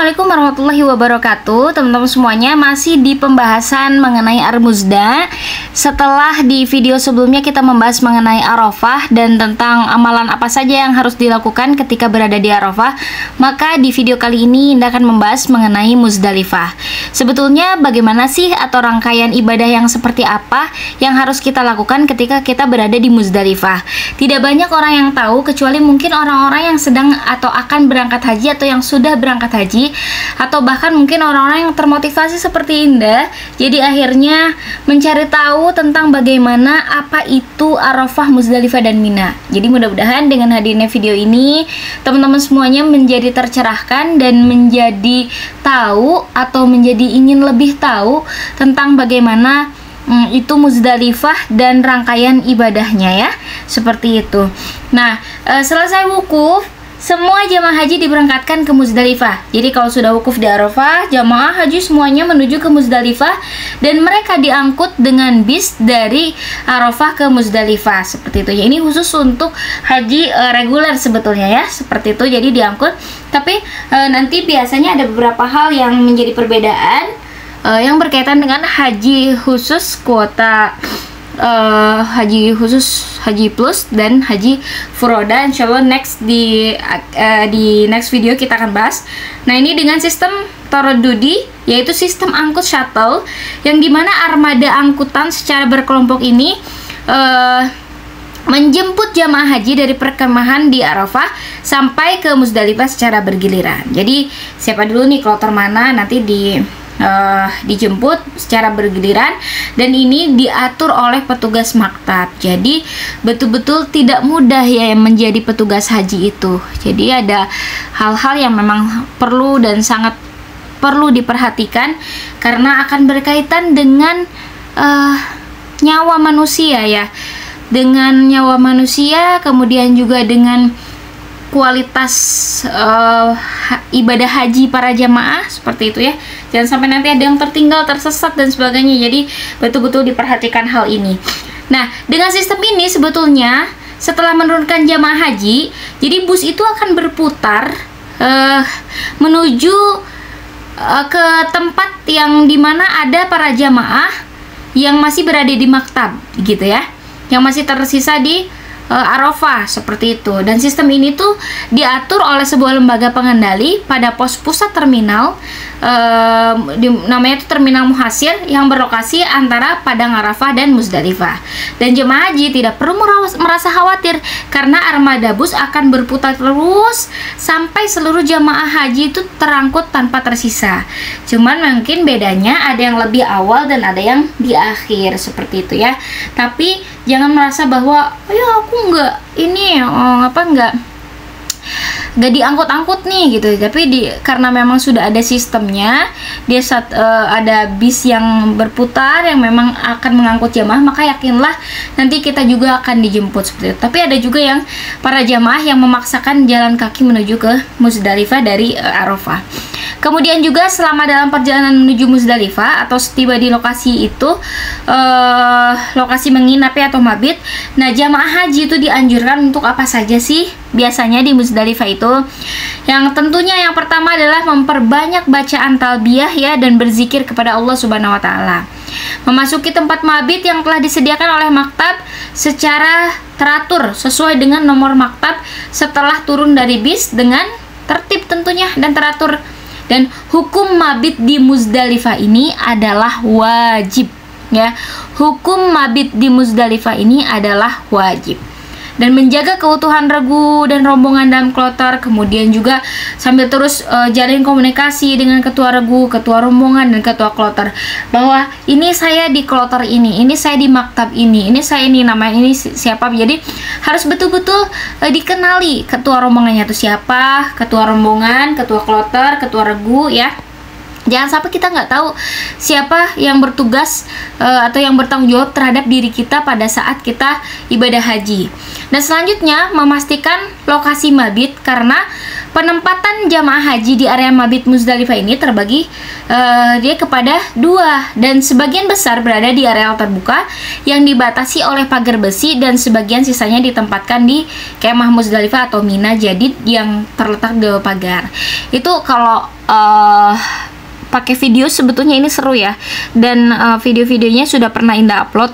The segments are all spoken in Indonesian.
Assalamualaikum warahmatullahi wabarakatuh. Teman-teman semuanya, masih di pembahasan mengenai Ar-Muzda. Setelah di video sebelumnya kita membahas mengenai Arafah dan tentang amalan apa saja yang harus dilakukan ketika berada di Arafah, maka di video kali ini Indah akan membahas mengenai Muzdalifah. Sebetulnya bagaimana sih atau rangkaian ibadah yang seperti apa yang harus kita lakukan ketika kita berada di Muzdalifah? Tidak banyak orang yang tahu, kecuali mungkin orang-orang yang sedang atau akan berangkat haji atau yang sudah berangkat haji, atau bahkan mungkin orang-orang yang termotivasi seperti Indah, jadi akhirnya mencari tahu tentang bagaimana apa itu Arafah, Muzdalifah, dan Mina. Jadi mudah-mudahan dengan hadirnya video ini teman-teman semuanya menjadi tercerahkan dan menjadi tahu atau menjadi ingin lebih tahu tentang bagaimana itu Muzdalifah dan rangkaian ibadahnya ya, seperti itu. Nah, selesai wukuf, semua jamaah haji diberangkatkan ke Muzdalifah. Jadi kalau sudah wukuf di Arafah, jamaah haji semuanya menuju ke Muzdalifah dan mereka diangkut dengan bis dari Arafah ke Muzdalifah, seperti itu. Ya, ini khusus untuk haji reguler sebetulnya ya, seperti itu. Jadi diangkut. Tapi nanti biasanya ada beberapa hal yang menjadi perbedaan yang berkaitan dengan haji khusus kuota, haji khusus, haji plus, dan haji furoda. Insyaallah next di next video kita akan bahas. Nah, ini dengan sistem Taradudi, yaitu sistem angkut shuttle, yang dimana armada angkutan secara berkelompok ini menjemput jamaah haji dari perkemahan di Arafah sampai ke Muzdalifah secara bergiliran. Jadi siapa dulu nih kloter mana nanti dijemput secara bergiliran, dan ini diatur oleh petugas maktab. Jadi betul-betul tidak mudah ya menjadi petugas haji itu. Jadi ada hal-hal yang memang perlu dan sangat perlu diperhatikan karena akan berkaitan dengan nyawa manusia ya, dengan nyawa manusia, kemudian juga dengan kualitas ibadah haji para jamaah, seperti itu ya. Jangan sampai nanti ada yang tertinggal, tersesat, dan sebagainya. Jadi betul-betul diperhatikan hal ini. Nah, dengan sistem ini sebetulnya setelah menurunkan jamaah haji, jadi bus itu akan berputar menuju ke tempat yang dimana ada para jamaah yang masih berada di maktab gitu ya, yang masih tersisa di Arafah, seperti itu. Dan sistem ini tuh diatur oleh sebuah lembaga pengendali pada pos pusat terminal, namanya itu Terminal Muhasir, yang berlokasi antara Padang Arafah dan Muzdalifah. Dan jemaah haji tidak perlu merasa khawatir karena armada bus akan berputar terus sampai seluruh jamaah haji itu terangkut tanpa tersisa. Cuman mungkin bedanya ada yang lebih awal dan ada yang di akhir, seperti itu ya. Tapi jangan merasa bahwa ya aku nggak ini nggak diangkut-angkut nih gitu. Tapi karena memang sudah ada sistemnya, dia ada bis yang berputar yang memang akan mengangkut jamaah, maka yakinlah nanti kita juga akan dijemput, seperti itu. Tapi ada juga yang para jamaah yang memaksakan jalan kaki menuju ke Muzdalifah dari Arafah. Kemudian juga selama dalam perjalanan menuju Muzdalifah atau setiba di lokasi itu, lokasi menginap ya atau mabit. Nah, jamaah haji itu dianjurkan untuk apa saja sih biasanya di Muzdalifah itu? Yang tentunya yang pertama adalah memperbanyak bacaan talbiyah ya, dan berzikir kepada Allah Subhanahu wa taala. Memasuki tempat mabit yang telah disediakan oleh maktab secara teratur sesuai dengan nomor maktab setelah turun dari bis dengan tertib tentunya dan teratur. Dan hukum mabit di Muzdalifah ini adalah wajib ya. Hukum mabit di Muzdalifah ini adalah wajib. Dan menjaga keutuhan regu dan rombongan dalam kloter, kemudian juga sambil terus jalin komunikasi dengan ketua regu, ketua rombongan, dan ketua kloter, bahwa ini saya di kloter ini saya di maktab ini saya ini namanya ini siapa. Jadi harus betul-betul dikenali ketua rombongannya itu siapa, ketua rombongan, ketua kloter, ketua regu ya. Jangan sampai kita nggak tahu siapa yang bertugas atau yang bertanggung jawab terhadap diri kita pada saat kita ibadah haji. Dan selanjutnya memastikan lokasi mabit, karena Penempatan jamaah haji di area mabit Muzdalifah ini terbagi dia kepada dua, dan sebagian besar berada di area terbuka yang dibatasi oleh pagar besi, dan sebagian sisanya ditempatkan di kemah Muzdalifah atau Mina Jadid yang terletak di bawah pagar. Itu kalau pakai video sebetulnya ini seru ya, dan video-videonya sudah pernah Indah upload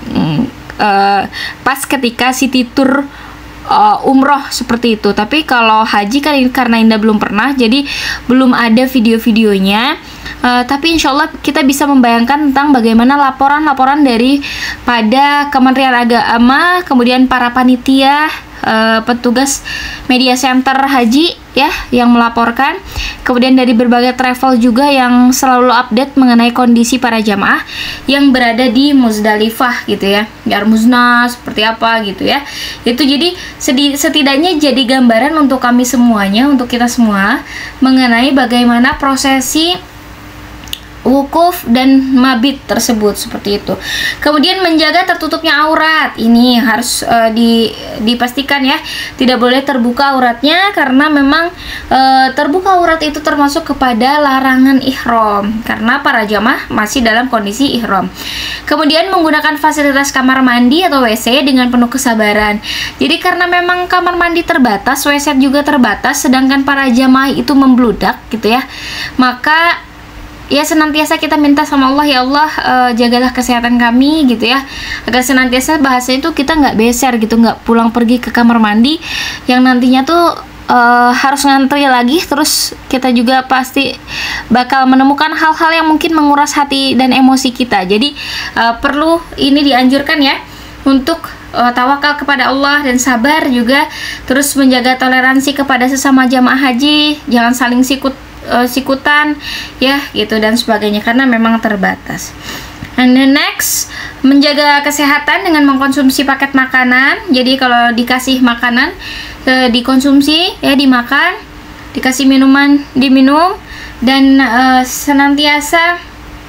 pas ketika city tour umroh seperti itu. Tapi kalau haji kan karena Indah belum pernah, jadi belum ada video-videonya. Tapi insya Allah kita bisa membayangkan tentang bagaimana laporan-laporan dari pada Kementerian Agama, kemudian para panitia, petugas media center haji ya yang melaporkan, kemudian dari berbagai travel juga yang selalu update mengenai kondisi para jamaah yang berada di Muzdalifah gitu ya, di Armuzna seperti apa gitu ya. Itu jadi setidaknya jadi gambaran untuk kami semuanya, untuk kita semua, mengenai bagaimana prosesi wukuf dan mabit tersebut seperti itu. Kemudian menjaga tertutupnya aurat, ini harus dipastikan ya, tidak boleh terbuka auratnya, karena memang terbuka aurat itu termasuk kepada larangan ihram karena para jamaah masih dalam kondisi ihram. Kemudian menggunakan fasilitas kamar mandi atau WC dengan penuh kesabaran. Jadi karena memang kamar mandi terbatas, WC juga terbatas, sedangkan para jamaah itu membludak gitu ya, maka ya senantiasa kita minta sama Allah, ya Allah jagalah kesehatan kami gitu ya, agar senantiasa bahasanya itu kita nggak beser gitu, nggak pulang pergi ke kamar mandi yang nantinya tuh harus ngantri lagi, terus kita juga pasti bakal menemukan hal-hal yang mungkin menguras hati dan emosi kita. Jadi perlu ini dianjurkan ya untuk tawakal kepada Allah dan sabar juga, terus menjaga toleransi kepada sesama jamaah haji, jangan saling sikutan ya gitu dan sebagainya, karena memang terbatas. And the next, menjaga kesehatan dengan mengkonsumsi paket makanan. Jadi kalau dikasih makanan dikonsumsi ya, dimakan, dikasih minuman diminum, dan senantiasa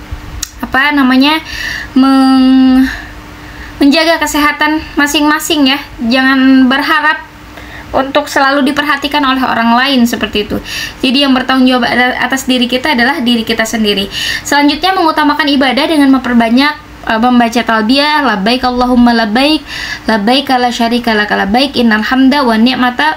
menjaga kesehatan masing-masing ya, jangan berharap untuk selalu diperhatikan oleh orang lain seperti itu. Jadi yang bertanggung jawab atas diri kita adalah diri kita sendiri. Selanjutnya mengutamakan ibadah dengan memperbanyak membaca talbiyah, labbaik Allahumma labbaik, labbaik la syarika lak labbaik, innal hamda wan ni'mata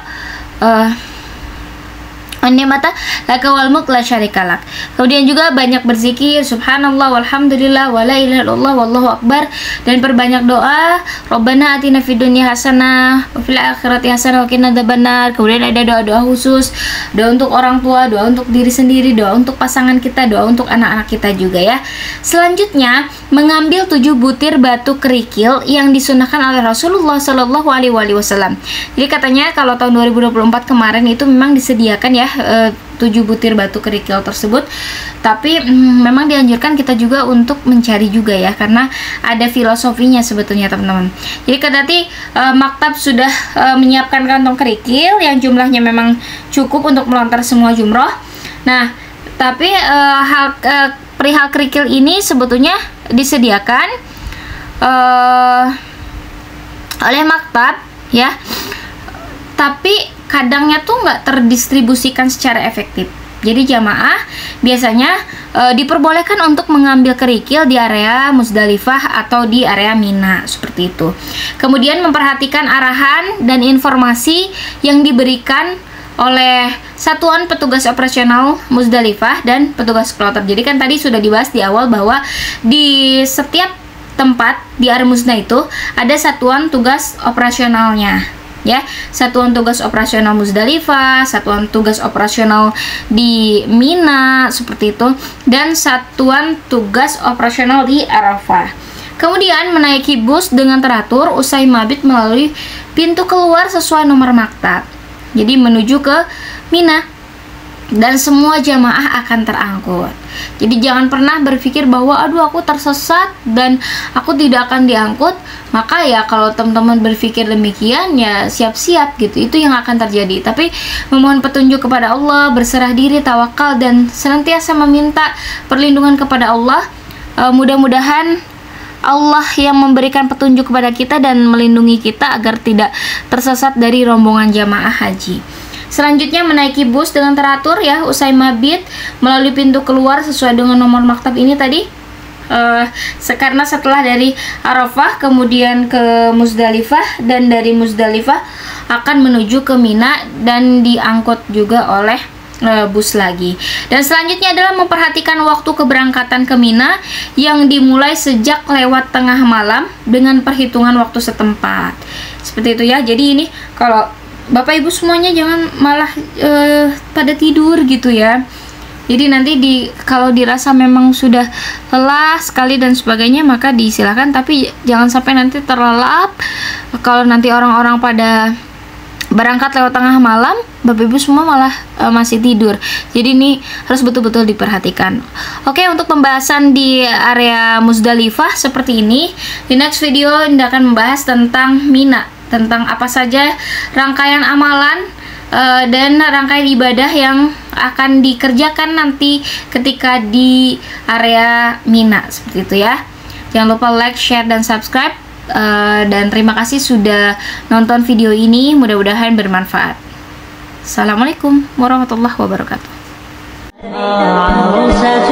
laka wal mulk la syarikalak. Kemudian juga banyak berzikir, subhanallah walhamdulillah wala ilaha illallah wallahu akbar, dan perbanyak doa, Rabbana atina fid dunya hasanah wa fil akhirati hasanah wa qina adzabannar. Kemudian ada doa-doa khusus, doa untuk orang tua, doa untuk diri sendiri, doa untuk pasangan kita, doa untuk anak-anak kita juga ya. Selanjutnya, mengambil 7 butir batu kerikil yang disunahkan oleh Rasulullah Shallallahu alaihi wasallam. Jadi katanya kalau tahun 2024 kemarin itu memang disediakan ya 7 butir batu kerikil tersebut, tapi memang dianjurkan kita juga untuk mencari juga ya, karena ada filosofinya sebetulnya teman-teman. Jadi kendati maktab sudah menyiapkan kantong kerikil yang jumlahnya memang cukup untuk melontar semua jumroh. Nah, tapi perihal kerikil ini sebetulnya disediakan oleh maktab ya, tapi kadangnya tuh nggak terdistribusikan secara efektif. Jadi jamaah biasanya diperbolehkan untuk mengambil kerikil di area Muzdalifah atau di area Mina seperti itu. Kemudian memperhatikan arahan dan informasi yang diberikan oleh satuan petugas operasional Muzdalifah dan petugas kloter. Jadi kan tadi sudah dibahas di awal bahwa di setiap tempat di Armuzna itu ada satuan tugas operasionalnya ya, satuan tugas operasional Muzdalifah, satuan tugas operasional di Mina seperti itu, dan satuan tugas operasional di Arafah. Kemudian menaiki bus dengan teratur usai mabit melalui pintu keluar sesuai nomor maktab. Jadi menuju ke Mina, dan semua jamaah akan terangkut. Jadi jangan pernah berpikir bahwa aduh aku tersesat dan aku tidak akan diangkut. Maka ya kalau teman-teman berpikir demikian ya siap-siap gitu, itu yang akan terjadi. Tapi memohon petunjuk kepada Allah, berserah diri, tawakal, dan senantiasa meminta perlindungan kepada Allah. Mudah-mudahan Allah yang memberikan petunjuk kepada kita dan melindungi kita agar tidak tersesat dari rombongan jamaah haji. Selanjutnya menaiki bus dengan teratur ya, usai mabit melalui pintu keluar sesuai dengan nomor maktab ini tadi. Karena setelah dari Arafah kemudian ke Muzdalifah, dan dari Muzdalifah akan menuju ke Mina dan diangkut juga oleh bus lagi. Dan selanjutnya adalah memperhatikan waktu keberangkatan ke Mina yang dimulai sejak lewat tengah malam dengan perhitungan waktu setempat. Seperti itu ya. Jadi ini kalau Bapak Ibu semuanya jangan malah pada tidur gitu ya. Jadi nanti kalau dirasa memang sudah lelah sekali dan sebagainya, maka disilahkan, tapi jangan sampai nanti terlelap. Kalau nanti orang-orang pada berangkat lewat tengah malam, Bapak Ibu semua malah masih tidur. Jadi ini harus betul-betul diperhatikan. Oke, untuk pembahasan di area Muzdalifah seperti ini. Di next video Indah akan membahas tentang Mina, tentang apa saja rangkaian amalan dan rangkaian ibadah yang akan dikerjakan nanti ketika di area Mina, seperti itu ya. Jangan lupa like, share, dan subscribe. Dan terima kasih sudah nonton video ini, mudah-mudahan bermanfaat. Assalamualaikum warahmatullahi wabarakatuh.